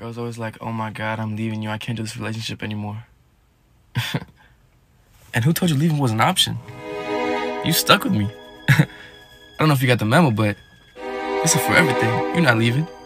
Girls always like, oh my God, I'm leaving you. I can't do this relationship anymore. And who told you leaving was an option? You stuck with me. I don't know if you got the memo, but it's a forever thing. You're not leaving.